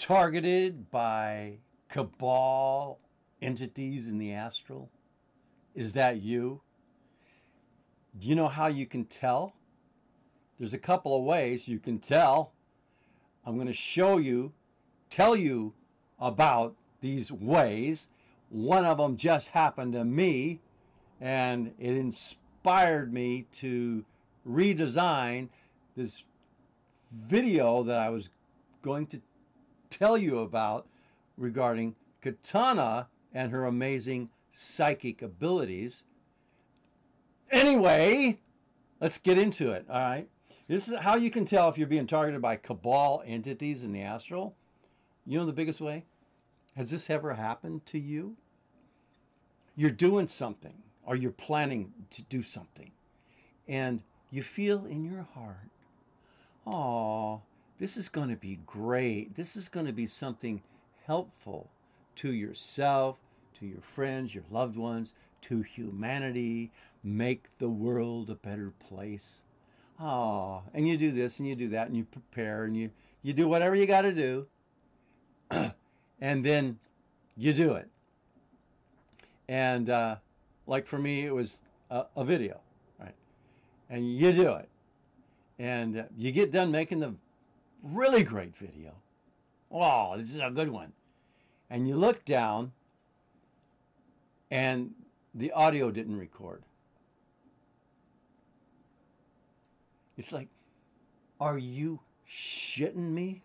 targeted by Cabal entities in the astral? Is that you? Do you know how you can tell? There's a couple of ways you can tell. I'm going to tell you about these ways. One of them just happened to me, and it inspired me to redesign this video that I was going to tell you about regarding Katana and her amazing psychic abilities. Anyway, let's get into it, all right? This is how you can tell if you're being targeted by Cabal entities in the astral. You know the biggest way? Has this ever happened to you? You're doing something, or you're planning to do something, and you feel in your heart, oh, this is going to be great. This is going to be something helpful to yourself, to your friends, your loved ones, to humanity, make the world a better place. Oh, and you do this and you do that and you prepare and you do whatever you got to do. And then you do it. And like for me, it was a video, right? And you do it. And you get done making the really great video. Oh, this is a good one. And you look down and the audio didn't record. It's like, are you shitting me?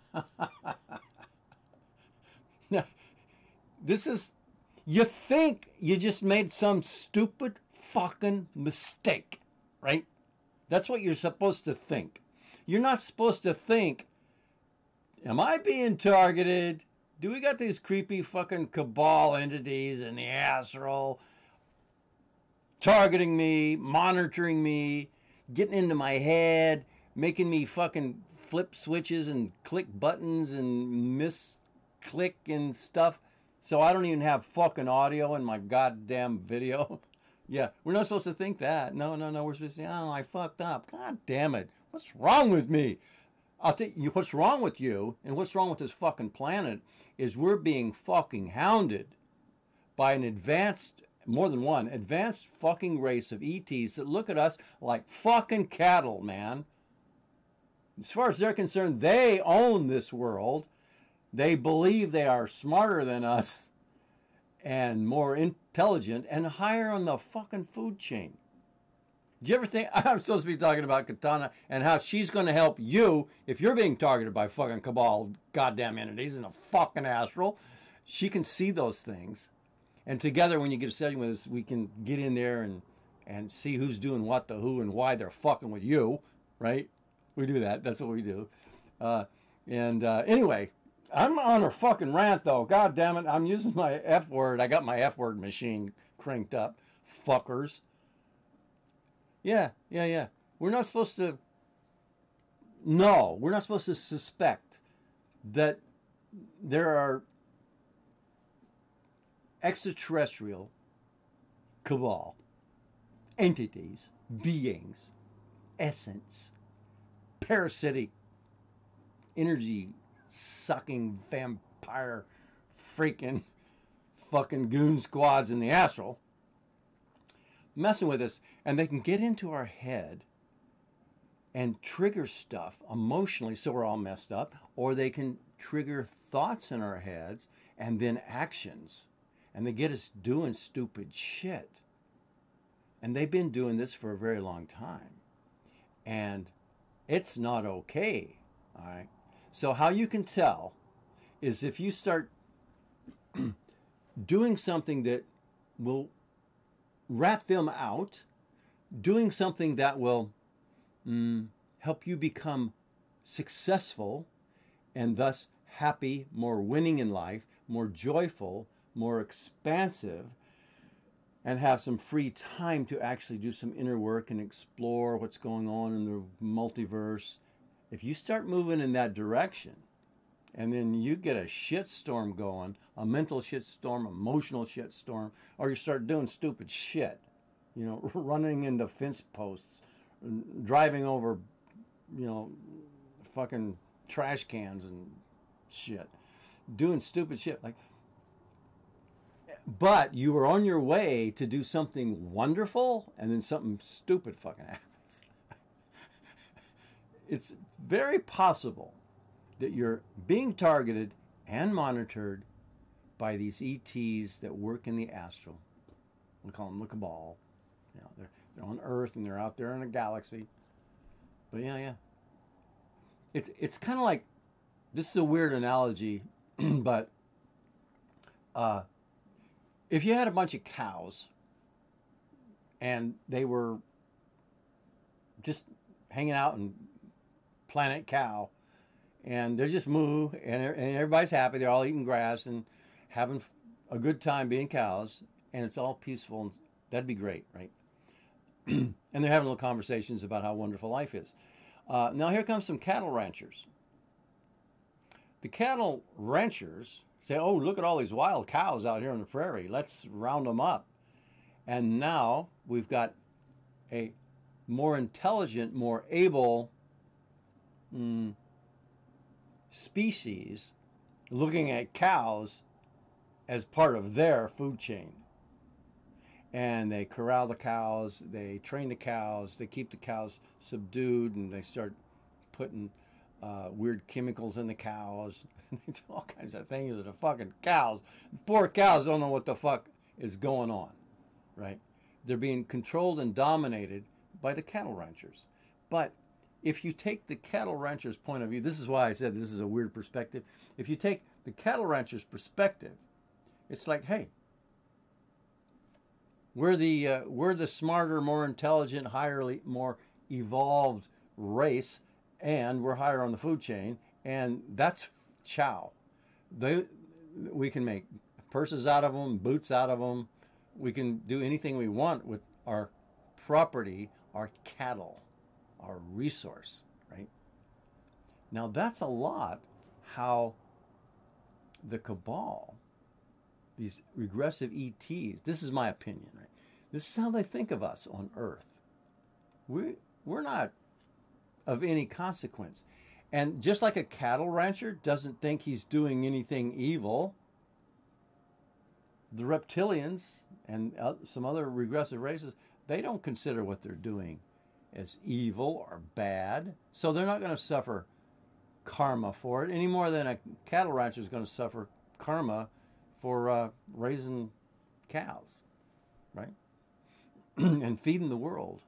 Now, this is, you think you just made some stupid fucking mistake, right? That's what you're supposed to think. You're not supposed to think, am I being targeted? Do we got these creepy fucking Cabal entities in the astral targeting me, monitoring me, getting into my head, making me fucking flip switches and click buttons and misclick and stuff so I don't even have fucking audio in my goddamn video? Yeah, we're not supposed to think that. No. We're supposed to say, oh, I fucked up. God damn it. What's wrong with me? I'll tell you what's wrong with you and what's wrong with this fucking planet is we're being fucking hounded by an advanced, more than one, advanced fucking race of ETs that look at us like fucking cattle, man. As far as they're concerned, they own this world. They believe they are smarter than us and more intelligent and higher on the fucking food chain. Do you ever think I'm supposed to be talking about Katana and how she's going to help you if you're being targeted by fucking Cabal goddamn entities in a fucking astral? She can see those things. And together, when you get a setting with us, we can get in there and see who's doing what to who and why they're fucking with you, right? We do that. That's what we do. Anyway, I'm on a fucking rant, though. God damn it. I'm using my F word. I got my F word machine cranked up. Fuckers. Yeah. We're not supposed to... No, we're not supposed to suspect that there are extraterrestrial Cabal entities, beings, essence, parasitic, energy-sucking vampire freaking fucking goon squads in the astral messing with us, and they can get into our head and trigger stuff emotionally so we're all messed up, or they can trigger thoughts in our heads and then actions, and they get us doing stupid shit. And they've been doing this for a very long time, and it's not okay. All right, so how you can tell is if you start doing something that will rat them out, doing something that will help you become successful and thus happy, more winning in life, more joyful, more expansive, and have some free time to actually do some inner work and explore what's going on in the multiverse. If you start moving in that direction, and then you get a shitstorm going, a mental shitstorm, emotional shitstorm, or you start doing stupid shit, running into fence posts, driving over, fucking trash cans and shit, doing stupid shit. Like, but you were on your way to do something wonderful, and then something stupid fucking happens. It's very possible that you're being targeted and monitored by these ETs that work in the astral. We call them the Cabal. You know, they're on Earth and they're out there in a galaxy. But yeah. It's kind of like, this is a weird analogy, but if you had a bunch of cows and they were just hanging out in Planet Cow, and they're just moo, and everybody's happy, they're all eating grass and having a good time being cows, and it's all peaceful, and that'd be great, right? And they're having little conversations about how wonderful life is. Now here comes some cattle ranchers. The cattle ranchers say, oh, look at all these wild cows out here on the prairie. Let's round them up. And now we've got a more intelligent, more able species looking at cows as part of their food chain. And they corral the cows, they train the cows, they keep the cows subdued, and they start putting weird chemicals in the cows. They do all kinds of things to the fucking cows. Poor cows don't know what the fuck is going on, right? They're being controlled and dominated by the cattle ranchers. But if you take the cattle ranchers' point of view, this is why I said this is a weird perspective. If you take the cattle ranchers' perspective, it's like, hey, we're the smarter, more intelligent, more evolved race, and we're higher on the food chain, and that's chow. We can make purses out of them, boots out of them. We can do anything we want with our property, our cattle, our resource, right? Now that's a lot how the Cabal, these regressive ETs, this is my opinion, right? This is how they think of us on Earth. We're not of any consequence. And just like a cattle rancher doesn't think he's doing anything evil, the reptilians and some other regressive races, they don't consider what they're doing as evil or bad. So they're not going to suffer karma for it any more than a cattle rancher is going to suffer karma for raising cows, right? And feeding the world.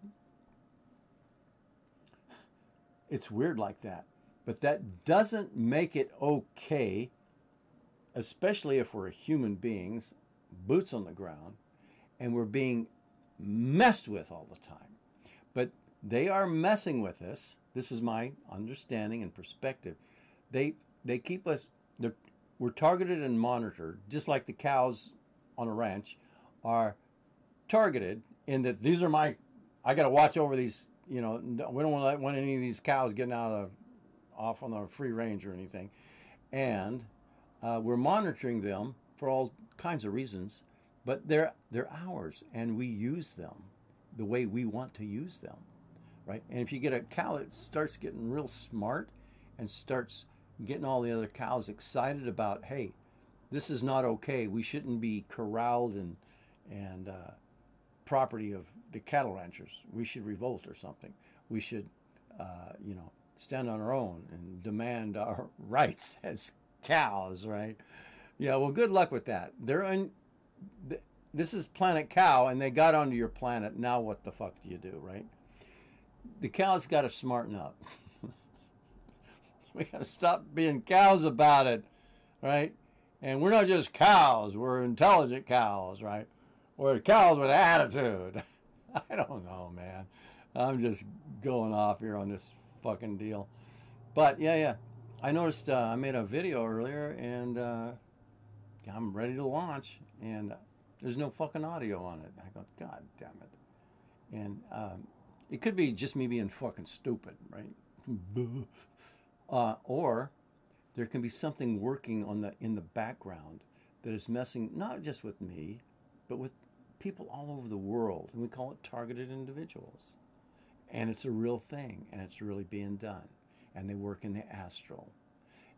It's weird like that. But that doesn't make it okay, especially if we're human beings, boots on the ground, and we're being messed with all the time. But they are messing with us. This is my understanding and perspective. They keep us, we're targeted and monitored, just like the cows on a ranch are targeted in that these are I got to watch over these, we don't want to let any of these cows getting off on a free range or anything. And we're monitoring them for all kinds of reasons, but they're ours, and we use them the way we want to use them, right? And if you get a cow that starts getting real smart and starts getting all the other cows excited about, hey, this is not okay. We shouldn't be corralled and property of the cattle ranchers. We should revolt or something. We should, stand on our own and demand our rights as cows, right? Yeah, well, good luck with that. This is Planet Cow, and they got onto your planet. Now what the fuck do you do, right? The cows got to smarten up. We got to stop being cows about it, right? And we're not just cows. We're intelligent cows, right? We're cows with attitude. I don't know, man. I'm just going off here on this fucking deal. But, yeah. I noticed I made a video earlier, and I'm ready to launch, and there's no fucking audio on it. I go, God damn it. And it could be just me being fucking stupid, right? Or there can be something working in the background that is messing not just with me, but with people all over the world, and we call it targeted individuals. And it's a real thing, and it's really being done. And they work in the astral.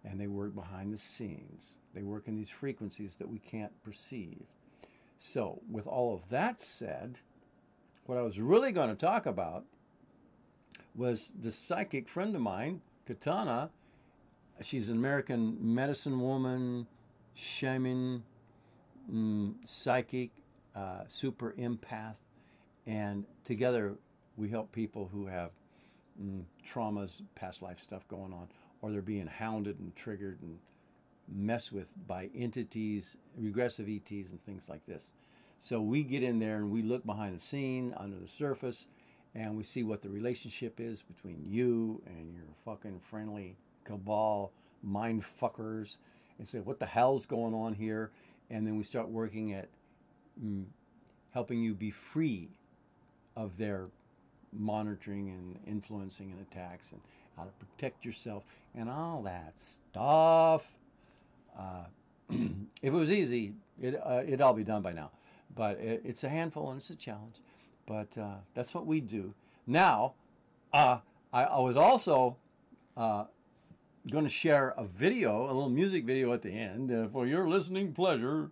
and they work behind the scenes. They work in these frequencies that we can't perceive. So, with all of that said, what I was really going to talk about was the psychic friend of mine, Katana. She's an American medicine woman, shaman, psychic, super empath, and together we help people who have traumas, past life stuff going on, or they're being hounded and triggered and messed with by entities, regressive ETs and things like this. So we get in there and we look behind the scene, under the surface, and we see what the relationship is between you and your fucking friendly cabal mind fuckers, and say, what the hell's going on here? And then we start working at helping you be free of their monitoring and influencing and attacks, and how to protect yourself and all that stuff. If it was easy, it'd all be done by now. But it's a handful and it's a challenge. But that's what we do. Now, I was also going to share a video, a little music video at the end for your listening pleasure.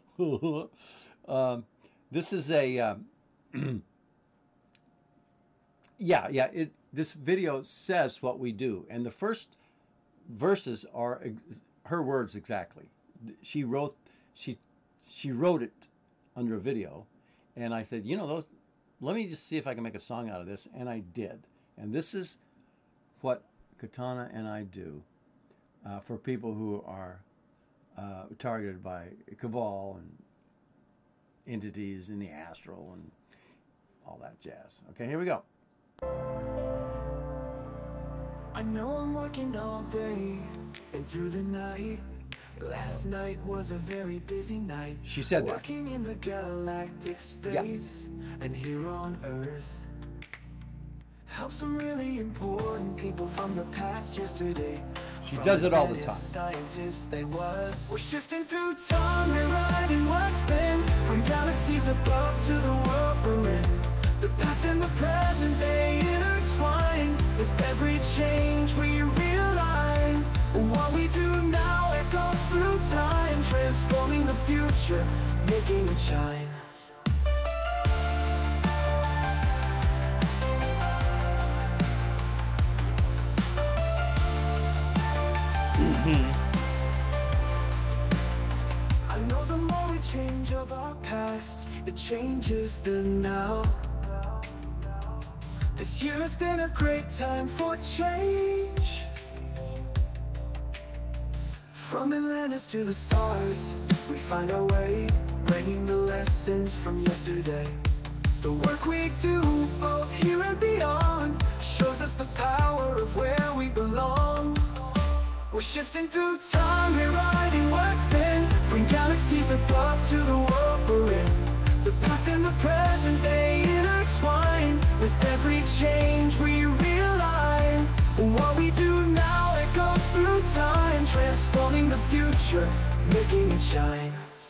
This is a... this video says what we do. And the first verses are her words exactly. She wrote it under a video. And I said, let me just see if I can make a song out of this. And I did. And this is what Katana and I do for people who are targeted by Cabal and entities in the Astral and all that jazz. Okay, here we go. I know I'm working all day and through the night. Last night was a very busy night. She said that. Working in the galactic space and here on Earth. Help some really important people from the past yesterday. She does it all the time. Scientists they was. We're shifting through time, rewriting what's been. From galaxies above to the world we're in. The past and the present, they intertwine. With every change we realign. What we do now echoes through time. Transforming the future, making it shine. I know the more we change of our past, it changes the now. This year has been a great time for change. From Atlantis to the stars, we find our way, bringing the lessons from yesterday. The work we do, both here and beyond, shows us the power of where we belong. We're shifting through time, rewriting what's been. From galaxies above to the world we're in. The past and the present, they intertwine. With every change we realign. What we do now echoes through time. Transforming the future, making it shine.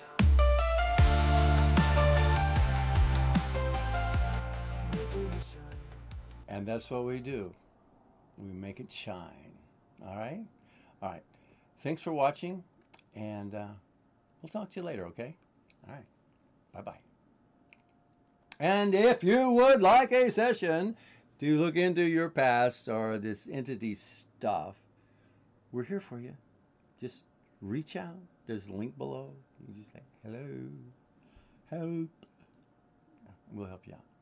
And that's what we do. We make it shine. All right? All right. Thanks for watching, and we'll talk to you later, okay? All right. Bye-bye. And if you would like a session to look into your past or this entity stuff, we're here for you. Just reach out. There's a link below. You just say, hello, help. We'll help you out.